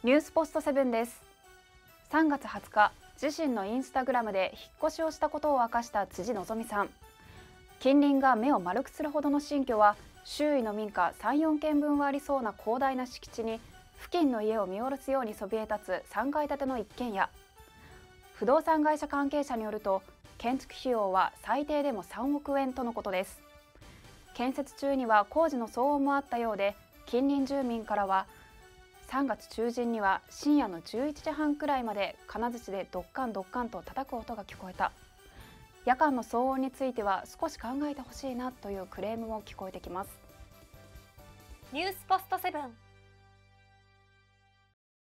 ニュースポストセブンです。3月20日、自身のインスタグラムで引っ越しをしたことを明かした辻希美さん。近隣が目を丸くするほどの新居は、周囲の民家3、4軒分はありそうな広大な敷地に、付近の家を見下ろすようにそびえ立つ3階建ての一軒家。不動産会社関係者によると、建築費用は最低でも3億円とのことです。建設中には工事の騒音もあったようで、近隣住民からは、3月中旬には深夜の11時半くらいまで金槌でドッカンドッカンと叩く音が聞こえた。夜間の騒音については少し考えてほしいなというクレームも聞こえてきます。 ニュースポストセブン。